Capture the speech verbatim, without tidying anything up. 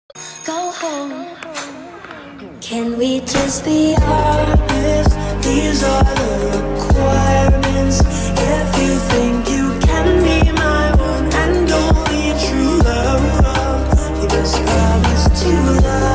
Go home. Can we just be honest? These are the requirements. If you think you can be my one and only true love, you just promise to love.